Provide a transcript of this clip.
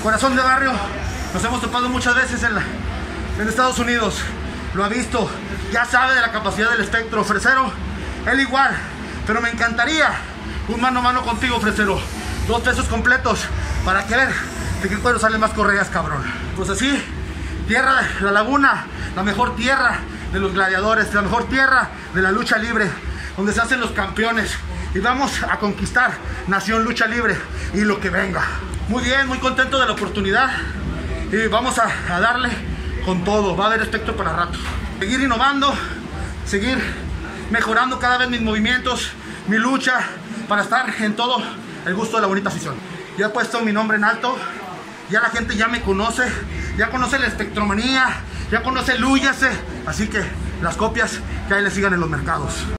Corazón de barrio, nos hemos topado muchas veces en Estados Unidos. Lo ha visto, ya sabe de la capacidad del Espectro. Fresero, él igual, pero me encantaría un mano a mano contigo, Fresero. 2 pesos completos para que ver de qué cuero salen más correas, cabrón. Pues así, tierra de la laguna, la mejor tierra de los gladiadores, la mejor tierra de la lucha libre, donde se hacen los campeones. Y vamos a conquistar Nación Lucha Libre y lo que venga. Muy bien, muy contento de la oportunidad. Y vamos a darle con todo. Va a haber Espectro para rato. Seguir innovando, seguir mejorando cada vez mis movimientos, mi lucha, para estar en todo el gusto de la bonita afición. Ya he puesto mi nombre en alto. Ya la gente ya me conoce. Ya conoce la espectromanía. Ya conoce el Lúyase. Así que las copias que ahí le sigan en los mercados.